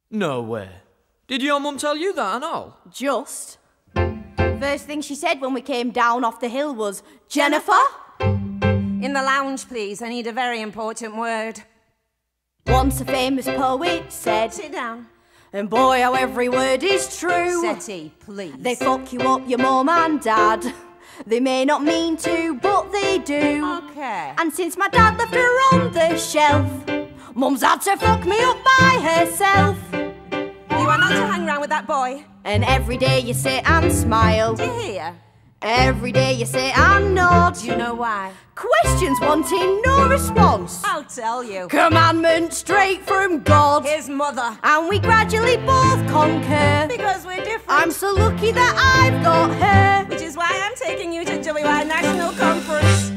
No way. Did your mum tell you that and all? Just. First thing she said when we came down off the hill was, Jennifer? In the lounge, please. I need a very important word. Once a famous poet said, Sit down. and boy, how every word is true. Settee, please. They fuck you up, your mum and dad. They may not mean to, but they do. Okay. And since my dad left her on the shelf, mum's had to fuck me up by herself. You are not to hang around with that boy. And every day you sit and smile. Do you hear? Every day you sit and nod. Do you know why? Questions wanting no response. I'll tell you. Commandment straight from God. His mother. And we gradually both concur. Because we're different. I'm so lucky that I've got her. Which is why I'm taking you to WI National Conference.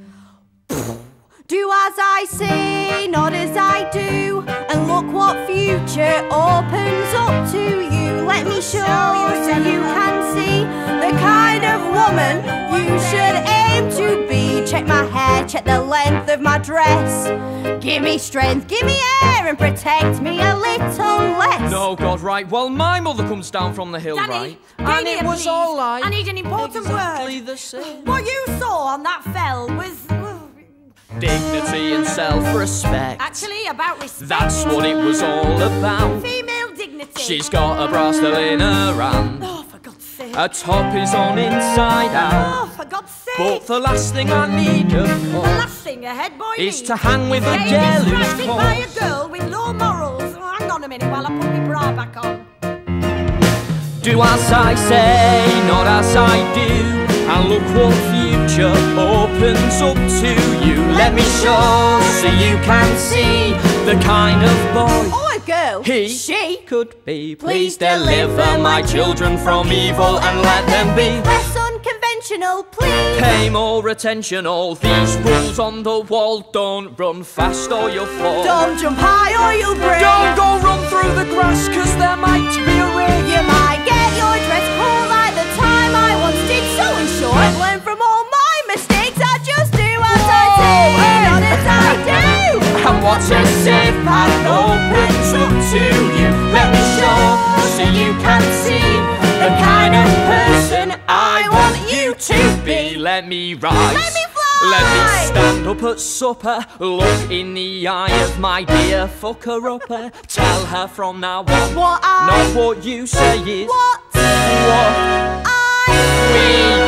Do as I say, not as I do. And look what future opens up to you. Let me show you so you can see the kind of woman you should aim to be. Check my hair, check the length of my dress. Give me strength, give me air, and protect me a little less. No, God, right. Well, my mother comes down from the hill, Danny, right? get And here, it was please. all like... I need an important exactly word. the same. What you saw on that fell was... Dignity and self-respect. actually about respect. That's what it was all about. Female dignity. She's got a brass still in her hand. Oh, for God's sake. Her top is on inside out. Oh, for God's sake. But the last thing I need, of The course, last thing a head boy is needs to hang with a getting girl who's distracted by a close. girl with low morals. Oh, hang on a minute while I put my bra back on. Do as I say, not as I do. And look what future opens up to you. Let me show so you can see the kind of boy Oh, a girl. she could be. Please deliver my children from evil and let them be. Less unconventional, please. Pay more attention, all these rules on the wall. Don't run fast or you'll fall. Don't jump high or you'll break. Don't go run through the grass, cause there might be a ring. You might get your dress pulled like the time I once did. So in short, learn from all my mistakes. I just do as I say, not as I do. And what's a safe path opens up to you. Let me show so you can see the kind of person I want you to be. Let me rise. Let me fly. Let me stand up at supper. Look in the eye of my dear fucker-upper. Tell her from now on, What I- not what you say is What what I we